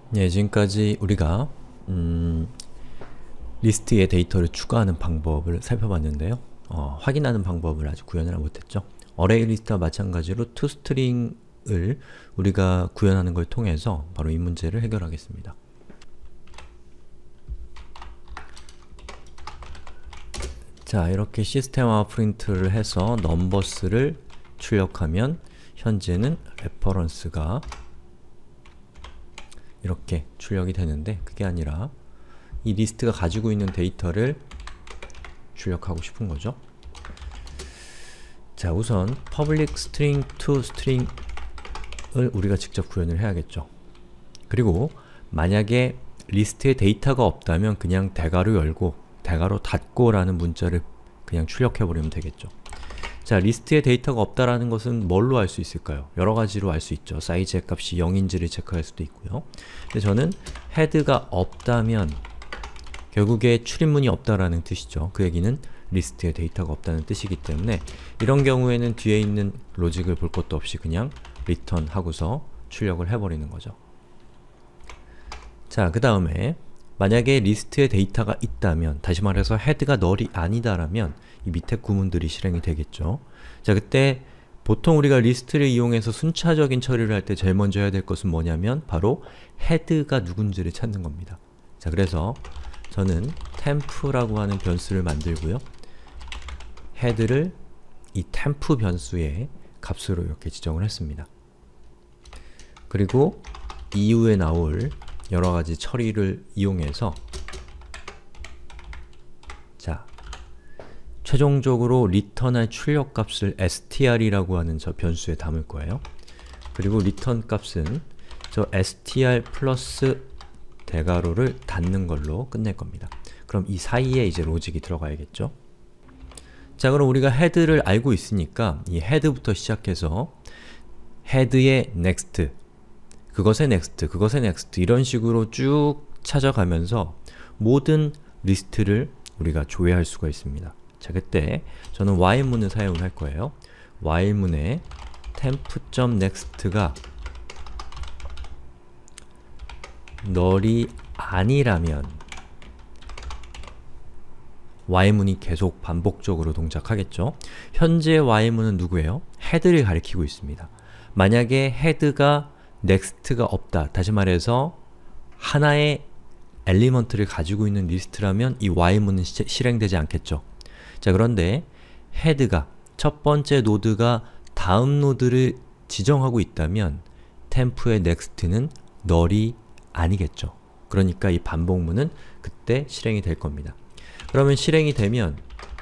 예, 지금까지 우리가 리스트에 데이터를 추가하는 방법을 살펴봤는데요. 확인하는 방법을 아직 구현을 못했죠. 어레이 리스트와 마찬가지로 toString을 우리가 구현하는 걸 통해서 바로 이 문제를 해결하겠습니다. 자, 이렇게 시스템화 프린트를 해서 넘버스를 출력하면 현재는 레퍼런스가 이렇게 출력이 되는데, 그게 아니라 이 리스트가 가지고 있는 데이터를 출력하고 싶은 거죠. 자, 우선 public string to string을 우리가 직접 구현을 해야겠죠. 그리고 만약에 리스트에 데이터가 없다면 그냥 대괄호 열고 대괄호 닫고 라는 문자를 그냥 출력해버리면 되겠죠. 자, 리스트에 데이터가 없다라는 것은 뭘로 알 수 있을까요? 여러 가지로 알 수 있죠. 사이즈의 값이 0인지를 체크할 수도 있고요. 근데 저는 헤드가 없다면 결국에 출입문이 없다라는 뜻이죠. 그 얘기는 리스트에 데이터가 없다는 뜻이기 때문에 이런 경우에는 뒤에 있는 로직을 볼 것도 없이 그냥 return 하고서 출력을 해버리는 거죠. 자, 그 다음에 만약에 리스트에 데이터가 있다면, 다시 말해서 헤드가 널이 아니다라면 이 밑에 구문들이 실행이 되겠죠. 자, 그때 보통 우리가 리스트를 이용해서 순차적인 처리를 할 때 제일 먼저 해야 될 것은 뭐냐면 바로 헤드가 누군지를 찾는 겁니다. 자, 그래서 저는 temp라고 하는 변수를 만들고요. 헤드를 이 temp 변수의 값으로 이렇게 지정을 했습니다. 그리고 이후에 나올 여러가지 처리를 이용해서 자, 최종적으로 return할 출력값을 str이라고 하는 저 변수에 담을 거예요. 그리고 return 값은 저 str 플러스 대괄호를 닫는 걸로 끝낼 겁니다. 그럼 이 사이에 이제 로직이 들어가야겠죠? 자, 그럼 우리가 헤드를 알고 있으니까 이 헤드부터 시작해서 헤드의 next, 그것의 next, 그것의 next 이런 식으로 쭉 찾아가면서 모든 리스트를 우리가 조회할 수가 있습니다. 자, 그때 저는 while문을 사용을 할 거예요. while문에 temp.next가 널이 아니라면 while문이 계속 반복적으로 동작하겠죠. 현재 while문은 누구예요? 헤드를 가리키고 있습니다. 만약에 헤드가 next가 없다, 다시 말해서 하나의 엘리먼트를 가지고 있는 리스트라면 이 while문은 실행되지 않겠죠. 자, 그런데 헤드가, 첫 번째 노드가 다음 노드를 지정하고 있다면 temp의 next는 널이 아니겠죠. 그러니까 이 반복문은 그때 실행이 될 겁니다. 그러면 실행이 되면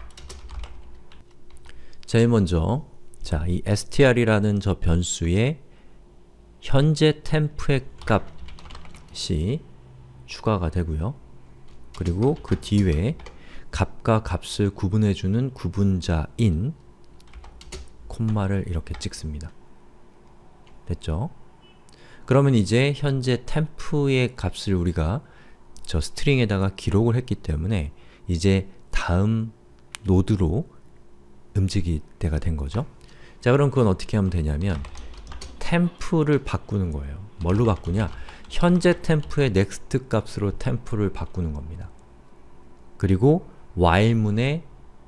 제일 먼저 자, 이 str이라는 저 변수에 현재 temp의 값이 추가가 되고요. 그리고 그 뒤에 값과 값을 구분해주는 구분자인 콤마를 이렇게 찍습니다. 됐죠? 그러면 이제 현재 temp의 값을 우리가 저 스트링에다가 기록을 했기 때문에 이제 다음 노드로 움직일 때가 된 거죠. 자, 그럼 그건 어떻게 하면 되냐면 temp를 바꾸는 거예요. 뭘로 바꾸냐? 현재 temp의 next 값으로 temp를 바꾸는 겁니다. 그리고 while문에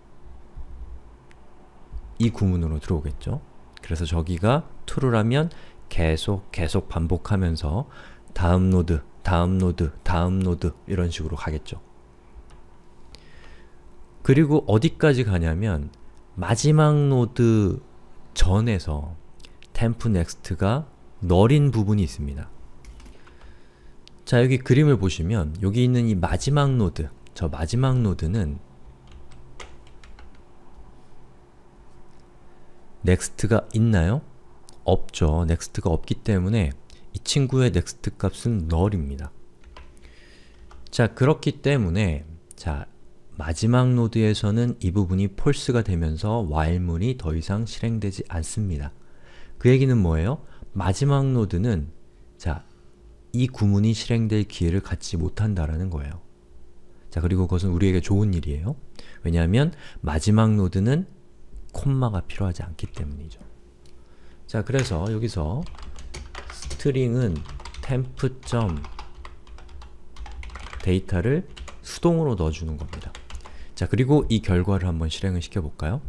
이 구문으로 들어오겠죠. 그래서 저기가 true라면 계속 반복하면서 다음 노드, 다음 노드, 다음 노드 이런 식으로 가겠죠. 그리고 어디까지 가냐면 마지막 노드 전에서 temp next가 널인 부분이 있습니다. 자, 여기 그림을 보시면 여기 있는 이 마지막 노드, 저 마지막 노드는 next가 있나요? 없죠. next가 없기 때문에 이 친구의 next 값은 null입니다. 자, 그렇기 때문에 자, 마지막 노드에서는 이 부분이 false가 되면서 while문이 더 이상 실행되지 않습니다. 그 얘기는 뭐예요? 마지막 노드는 자, 이 구문이 실행될 기회를 갖지 못한다라는 거예요. 자, 그리고 그것은 우리에게 좋은 일이에요. 왜냐하면 마지막 노드는 콤마가 필요하지 않기 때문이죠. 자, 그래서 여기서 스트링은 temp. 데이터를 수동으로 넣어주는 겁니다. 자, 그리고 이 결과를 한번 실행을 시켜볼까요?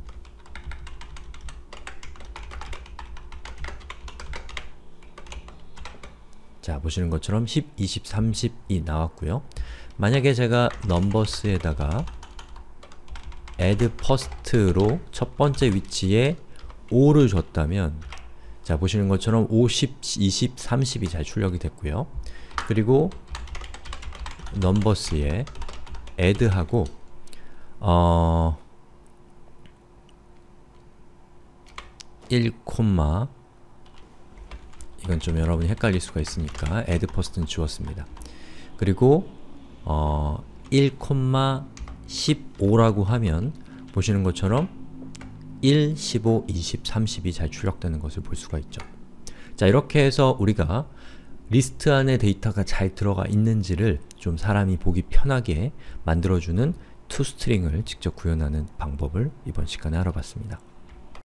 자, 보시는 것처럼 10, 20, 30이 나왔고요. 만약에 제가 numbers에다가 add first로 첫 번째 위치에 5를 줬다면 자, 보시는 것처럼 50, 20, 30이 잘 출력이 됐고요. 그리고 numbers에 add하고 1, 이건 좀 여러분이 헷갈릴 수가 있으니까 add first는 지웠습니다. 그리고 1, 15라고 하면 보시는 것처럼 1, 15, 20, 30이 잘 출력되는 것을 볼 수가 있죠. 자, 이렇게 해서 우리가 리스트 안에 데이터가 잘 들어가 있는지를 좀 사람이 보기 편하게 만들어주는 toString을 직접 구현하는 방법을 이번 시간에 알아봤습니다.